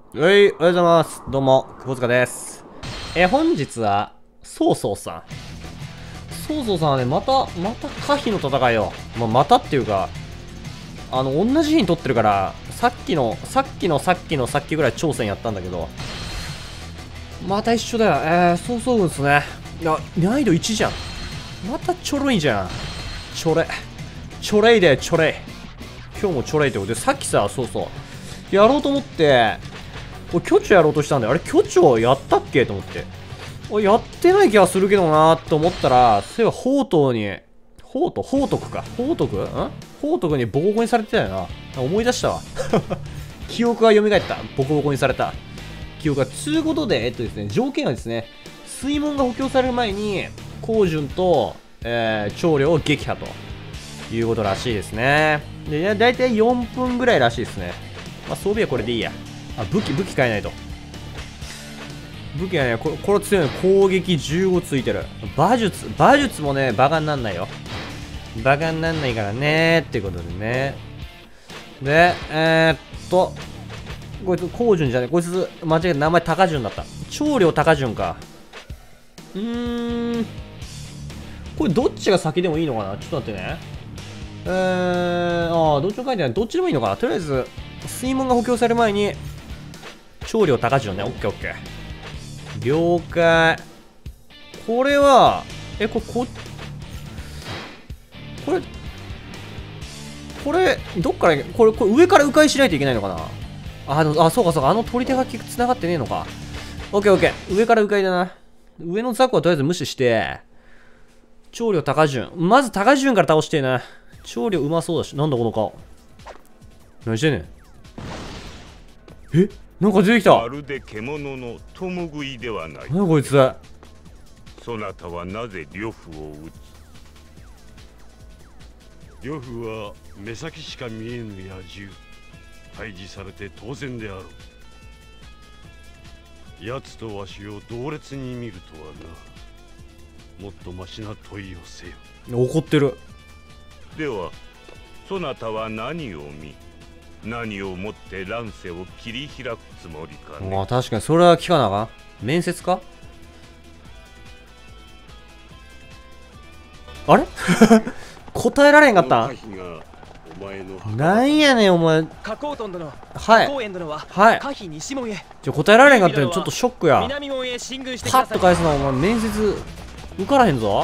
おはようございます。どうも、久保塚です。本日は、そうそうさん。そうそうさんはね、また可否の戦いよ。またっていうか、同じ日に撮ってるから、さっきぐらい挑戦やったんだけど、また一緒だよ。そうそうですね。難易度1じゃん。またちょろいじゃん。ちょれいで、ちょれい。今日もちょれいってことで、さっきさ、そうそう。やろうと思って、これ巨長やろうとしたんだよ。あれ巨長やったっけと思って。やってない気がするけどなーと思ったら、そういえば宝徳にボコボコにされてたよな。思い出したわ。記憶が蘇った。ボコボコにされた。記憶が。つうことで、ですね、条件はですね、水門が補強される前に、光順と、長領を撃破ということらしいですね。で、だいたい4分ぐらいらしいですね。まあ、装備はこれでいいや。武器変えないと。武器はね、これ強いの。攻撃15ついてる。馬術もね、バカになんないよ。バカになんないからねってことでね。で、こいつ、光順じゃねえ。こいつ、間違えた。名前高順だった。長領高順か。これどっちが先でもいいのかな。ちょっと待ってね。どっちも書いてない。どっちでもいいのかな。とりあえず、水門が補強される前に、長領高順ね。オッケーオッケー。了解。これは、これ、どっから、これ上から迂回しないといけないのかな。そうかそうか。取り手が繋がってねえのか。オッケーオッケー。上から迂回だな。上の雑魚はとりあえず無視して、長領高順。まず高順から倒してえな。長領うまそうだし。なんだこの顔。何してんねん。なんか出てきた。 まるで獣の共食いではない。 何こいつ。 そなたはなぜ呂布を撃つ。 呂布は目先しか見えぬ野獣。退治されて当然であろう。奴とわしを同列に見るとはな。もっとマシな問いをせよ。 怒ってる。 ではそなたは何を見、何をもって乱世を切り開くつもりかね。 確かにそれは聞かなあかん。面接か。あれ答えられへんかったん。なんやねんお前。 加工トン殿、 はい加工園殿ははい可否西門へ。 答えられへんかったのちょっとショックや。 南門へ進軍してくパださい。 ッと返すのお前面接受からへんぞ。よ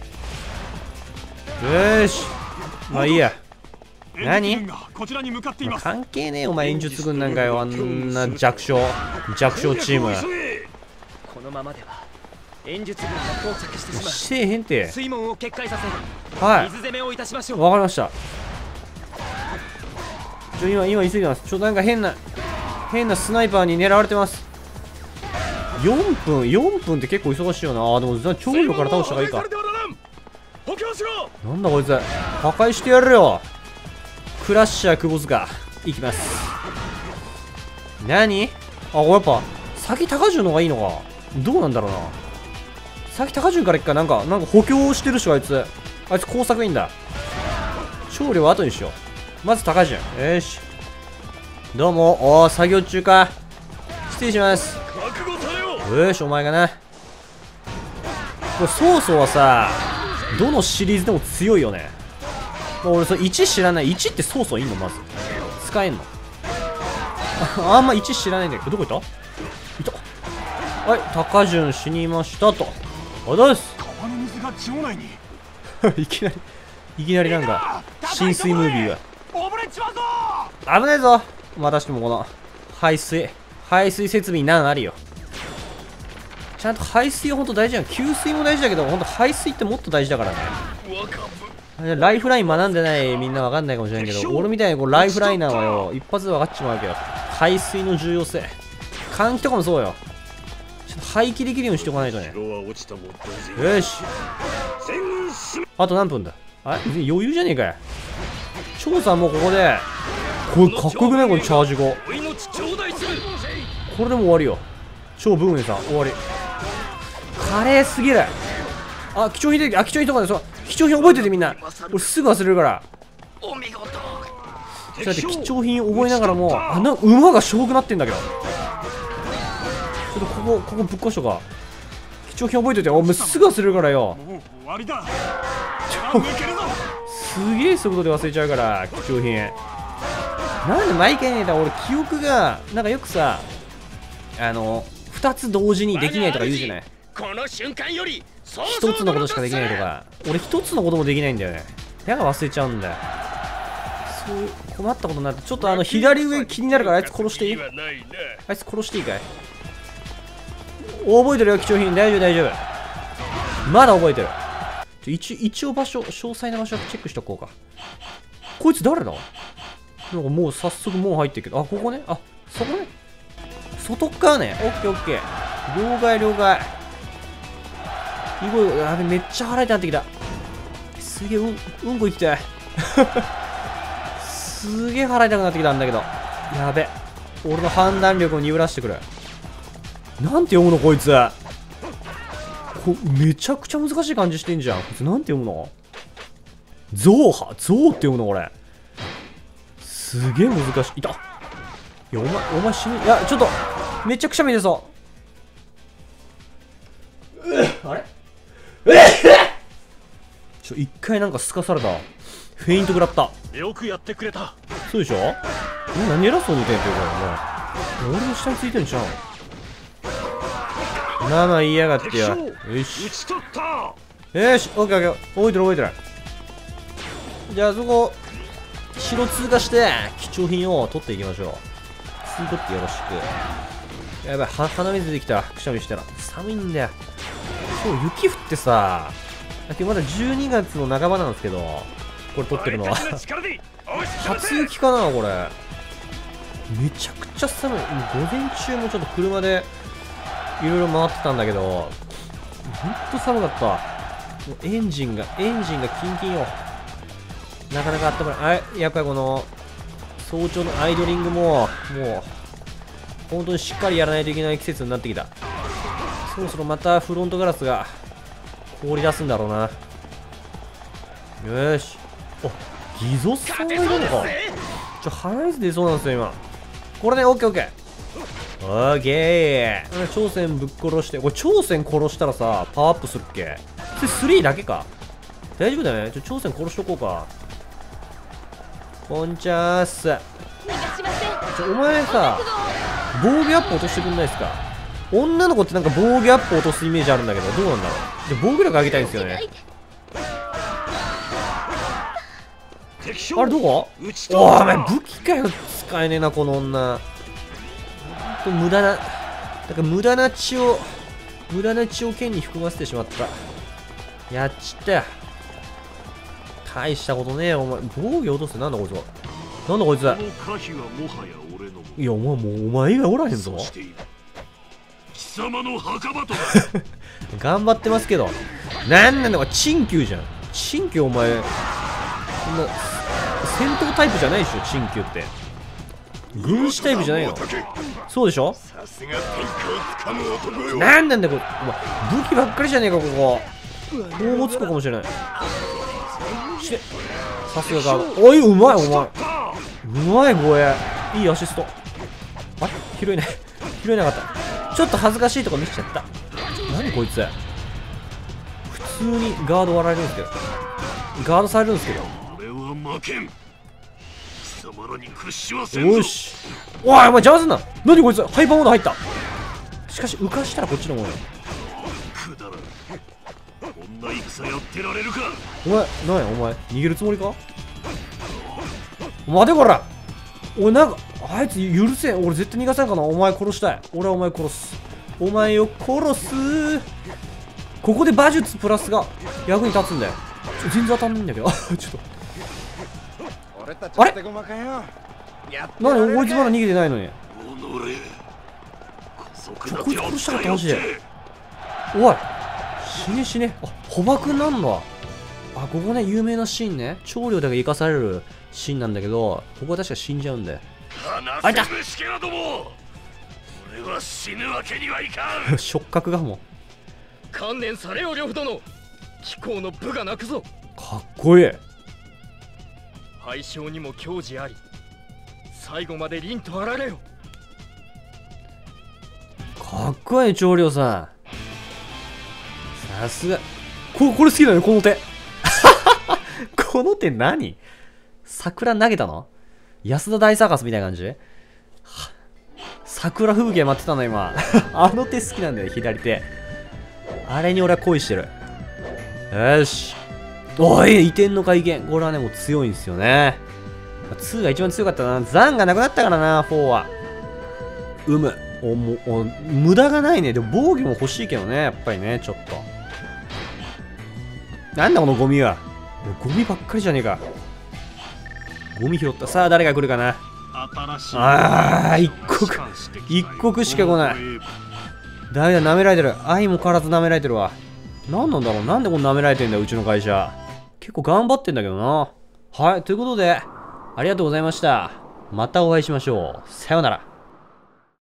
ーし、まあいいや。何関係ねえよお前。演術軍なんかよ。あんな弱小チーム。 このままでは演術軍が到着してしまう。 してへんて。 水門を決壊させる。 はい、 水攻めをいたしましょう。 わかりました。今急いでます。なんか変なスナイパーに狙われてます。4分って結構忙しいよな。でも長領から倒した方がいいか。なんだこいつ。破壊してやるよ。クラッシャー久保塚いきます。何。これやっぱ先高順の方がいいのか。どうなんだろうな。先高順からいっか。なんか補強してるし。あいつ工作いいんだ。長領は後にしよう。まず高順。よし、どうも。作業中か。失礼します。よし、お前がな。これ曹操はさ、どのシリーズでも強いよね。俺1知らない。1って曹操いんの。まず使えんの。あんま1知らないんだけど。どこいた。はい、高順死にましたと。あざっす。 川の水が町内にいきなりなんか浸水ムービーが。危ないぞ。またしてもこの排水設備に難あるよ。ちゃんと排水は本当大事なの。給水も大事だけど、本当排水ってもっと大事だからね。ライフライン学んでないみんなわかんないかもしれないけど、俺みたいにライフライナーはよ、一発で分かっちまうわけよ。排水の重要性。換気とかもそうよ。ちょっと排気できるようにしておかないとね。よし、あと何分だ。余裕じゃねえかよ。張さんもうここで。これかっこよくないこのチャージ後。これでも終わりよ。超ブーメンさん終わり。華麗すぎる。貴重品とかでそう貴重品覚えててみんな。俺すぐ忘れるから。 お見事。 だって貴重品覚えながらも馬がしょぼくなってんだけど。 ょっとここぶっ壊しとか。貴重品覚えといて。お前すぐ忘れるからよ。 もう終わりだ。 すげえ速度で忘れちゃうから貴重品。なんで毎回ね、俺記憶がなんかよくさ、2つ同時にできないとか言うじゃない。 この瞬間より 1つのことしかできないとか。俺1つのこともできないんだよね。だから忘れちゃうんだよ。そういう困ったことになって、ちょっと左上気になるからあいつ殺していい？あいつ殺していいかい？覚えてるよ貴重品。大丈夫大丈夫。まだ覚えてる。一応詳細な場所チェックしとこうか。こいつ誰だ？なんかもう早速もう入ってるけど。あ、ここね。あ、そこね。外側ね。オッケーオッケー。了解了解。いごい。やべ、めっちゃ腹痛くなってきた。すげえうんこ行きたい。すげえ腹痛くなってきたんだけど。やべ。俺の判断力を鈍らしてくる。なんて読むのこいつ。めちゃくちゃ難しい感じしてんじゃん。こいつなんて読むの？ゾウって読むのこれ。すげえ難しい。いた。いや、お前死ぬ。いや、ちょっと、めちゃくちゃ見てそう。あれ一回なんかすかされた。フェイント食らった。 よくやってくれた。 そうでしょ？何偉そうに言ってんのお前。俺の下についてんじゃん。まあまあ言いやがってよ。よし。 打ち取った。 よし、オッケーオッケー。覚えてる覚えてる。じゃあそこ、城通過して、貴重品を取っていきましょう。吸い取ってよろしく。やばい、鼻水出てきた。くしゃみしたら。寒いんだよ。今日雪降ってさ、今日まだ12月の半ばなんですけど、これ撮ってるのは。初雪かなこれ。めちゃくちゃ寒い。午前中もちょっと車で、いろいろ回ってたんだけど、ほんと寒かった。もうエンジンがキンキンよ。なかなかあったまらない。やっぱりこの、早朝のアイドリングも、もう、本当にしっかりやらないといけない季節になってきた。そろそろまたフロントガラスが凍り出すんだろうな。よーし。あ、ギゾスさんがいるのか。鼻水出そうなんですよ、今。これね、オッケーオッケー。オーケー。朝鮮ぶっ殺して、これ朝鮮殺したらさ、パワーアップするっけ？それ3だけか。大丈夫だよね。朝鮮殺しとこうか。こんちゃーす。お前さ、防御アップ落としてくんないっすか？女の子ってなんか防御アップ落とすイメージあるんだけど、どうなんだろう。で、防御力上げたいんですよね。あれどこ？お前武器かよ。使えねえなこの女。ほんと無駄な血を剣に含ませてしまった。やっちったよ。大したことねえよお前。防御落とす。なんだこいつは。なんだこいつ。いやお前以外おらへんぞ。 貴様の墓場と頑張ってますけど。なんだこれ陳旧じゃん。陳旧お前そんな戦闘タイプじゃないでしょ。陳旧って軍師タイプじゃないの。そうでしょ。なんだこれ。お前武器ばっかりじゃねえかここ。砲もつくかもしれない。さすがガード。おい、うまいお前。うまい護衛。いいアシスト。あれ拾えない拾えなかった。ちょっと恥ずかしいとこ見せちゃった。何こいつ。普通にガード割られるんですけど。ガードされるんですけど。よし。おいお前邪魔すんな。何こいつ。ハイパーモード入った。しかし浮かしたらこっちのものよ。お前何やお前逃げるつもりか。待てこら。おいなんかあいつ許せん。俺絶対逃がさんかな。お前殺したい。俺はお前殺す。お前を殺す。ここで馬術プラスが役に立つんだよ。全然当たんないんだけど。ちょっとあれ何こいつまだ逃げてないのに。こいつ殺したかったマジで。おい死ね。あ、捕獲なんだ。あ、ここね、有名なシーンね。長領だけ生かされるシーンなんだけど、ここは確か死んじゃうんだよ。あいた触覚がもう。 観念されよ呂布殿。貴公の部が泣くぞ。 かっこいい。 敗将にも矜持あり。最後まで凛とあられよ。 かかっこいい長領さん。さすが。これ好きだね、この手。この手何？桜投げたの？安田大サーカスみたいな感じ？桜吹雪待ってたの今。あの手好きなんだよ、左手。あれに俺は恋してる。よし。おい、いてんのかいけん。これはね、もう強いんですよね。2が一番強かったな。残がなくなったからな、4は。無駄がないね。でも防御も欲しいけどね、やっぱりね、ちょっと。なんだこのゴミは。ゴミばっかりじゃねえか。ゴミ拾った。さあ、誰が来るかな。ああ、一国しか来ない。ダメだ、舐められてる。愛も変わらず舐められてるわ。なんなんだろう。なんでこんな舐められてんだよ、うちの会社。結構頑張ってんだけどな。はい、ということで、ありがとうございました。またお会いしましょう。さようなら。